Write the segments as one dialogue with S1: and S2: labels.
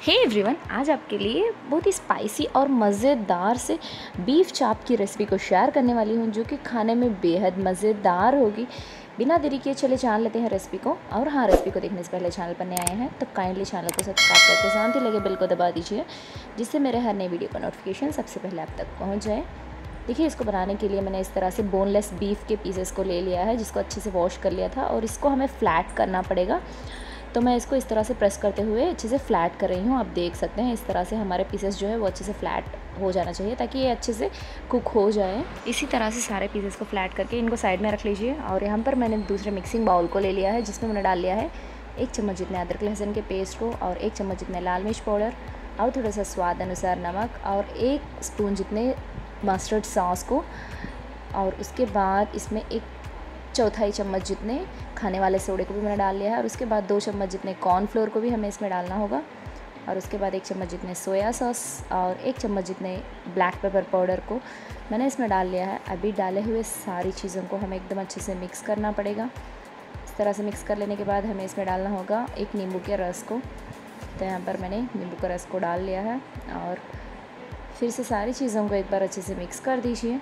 S1: Hey everyone, आज आपके लिए बहुत ही स्पाइसी और मज़ेदार से बीफ चाप की रेसिपी को शेयर करने वाली हूँ, जो कि खाने में बेहद मज़ेदार होगी। बिना देरी किए चले जान लेते हैं रेसिपी को। और हाँ, रेसिपी को देखने से पहले चैनल पर नए आए हैं तो काइंडली चैनल को सब्सक्राइब करके साथ ही लगे बेल को दबा दीजिए, जिससे मेरे हर नई वीडियो का नोटिफिकेशन सबसे पहले आप तक पहुँच जाए। देखिए, इसको बनाने के लिए मैंने इस तरह से बोनलेस बीफ के पीसेस को ले लिया है, जिसको अच्छे से वॉश कर लिया था, और इसको हमें फ्लैट करना पड़ेगा। तो मैं इसको इस तरह से प्रेस करते हुए अच्छे से फ्लैट कर रही हूँ। आप देख सकते हैं इस तरह से हमारे पीसेस जो है वो अच्छे से फ्लैट हो जाना चाहिए, ताकि ये अच्छे से कुक हो जाए। इसी तरह से सारे पीसेस को फ्लैट करके इनको साइड में रख लीजिए। और यहाँ पर मैंने दूसरे मिक्सिंग बाउल को ले लिया है, जिसमें मैंने डाल लिया है 1 चम्मच जितने अदरक लहसुन के पेस्ट को, और 1 चम्मच जितने लाल मिर्च पाउडर, और थोड़ा सा स्वाद अनुसार नमक, और 1 स्पून जितने मस्टर्ड सॉस को, और उसके बाद इसमें 1/4 चम्मच जितने खाने वाले सोडे को भी मैंने डाल लिया है। और उसके बाद 2 चम्मच जितने कॉर्नफ्लोर को भी हमें इसमें डालना होगा। और उसके बाद 1 चम्मच जितने सोया सॉस और 1 चम्मच जितने ब्लैक पेपर पाउडर को मैंने इसमें डाल लिया है। अभी डाले हुए सारी चीज़ों को हमें एकदम अच्छे से मिक्स करना पड़ेगा। इस तरह से मिक्स कर लेने के बाद हमें इसमें डालना होगा 1 नींबू के रस को। तो यहाँ पर मैंने नींबू का रस को डाल लिया है, और फिर से सारी चीज़ों को एक बार अच्छे से मिक्स कर दीजिए।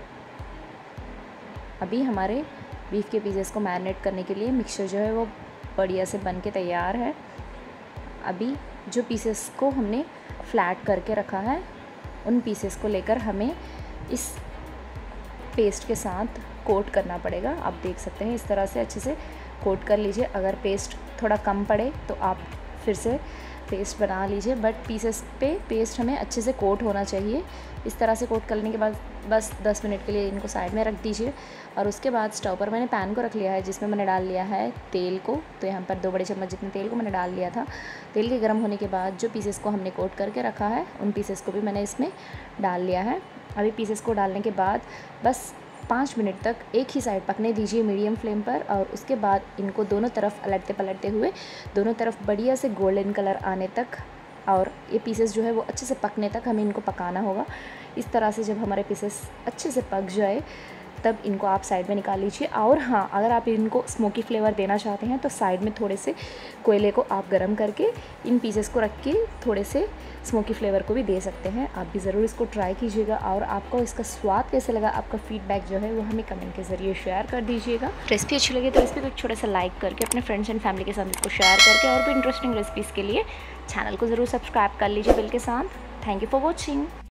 S1: अभी हमारे बीफ के पीसेस को मैरिनेट करने के लिए मिक्सचर जो है वो बढ़िया से बन के तैयार है। अभी जो पीसेस को हमने फ्लैट करके रखा है, उन पीसेस को लेकर हमें इस पेस्ट के साथ कोट करना पड़ेगा। आप देख सकते हैं इस तरह से अच्छे से कोट कर लीजिए। अगर पेस्ट थोड़ा कम पड़े तो आप फिर से पेस्ट बना लीजिए, बट पीसेस पे पेस्ट हमें अच्छे से कोट होना चाहिए। इस तरह से कोट करने के बाद बस 10 मिनट के लिए इनको साइड में रख दीजिए। और उसके बाद स्टोव पर मैंने पैन को रख लिया है, जिसमें मैंने डाल लिया है तेल को। तो यहाँ पर 2 बड़े चम्मच जितने तेल को मैंने डाल लिया था। तेल के गर्म होने के बाद जो पीसेस को हमने कोट करके रखा है, उन पीसेस को भी मैंने इसमें डाल लिया है। अभी पीसेस को डालने के बाद बस 5 मिनट तक एक ही साइड पकने दीजिए मीडियम फ्लेम पर। और उसके बाद इनको दोनों तरफ अलटते पलटते हुए दोनों तरफ बढ़िया से गोल्डन कलर आने तक, और ये पीसेस जो है वो अच्छे से पकने तक हमें इनको पकाना होगा। इस तरह से जब हमारे पीसेस अच्छे से पक जाए, तब इनको आप साइड में निकाल लीजिए। और हाँ, अगर आप इनको स्मोकी फ्लेवर देना चाहते हैं तो साइड में थोड़े से कोयले को आप गर्म करके इन पीसेस को रख के थोड़े से स्मोकी फ्लेवर को भी दे सकते हैं। आप भी ज़रूर इसको ट्राई कीजिएगा, और आपको इसका स्वाद कैसे लगा, आपका फीडबैक जो है वो हमें कमेंट के ज़रिए शेयर कर दीजिएगा। रेसिपी अच्छी लगी तो रेसिपी को एक छोटा सा लाइक करके अपने फ्रेंड्स एंड फैमिली के साथ इसको शेयर करके, और भी इंटरेस्टिंग रेसिपीज़ के लिए चैनल को ज़रूर सब्सक्राइब कर लीजिए बेल के साथ। Thank you for watching.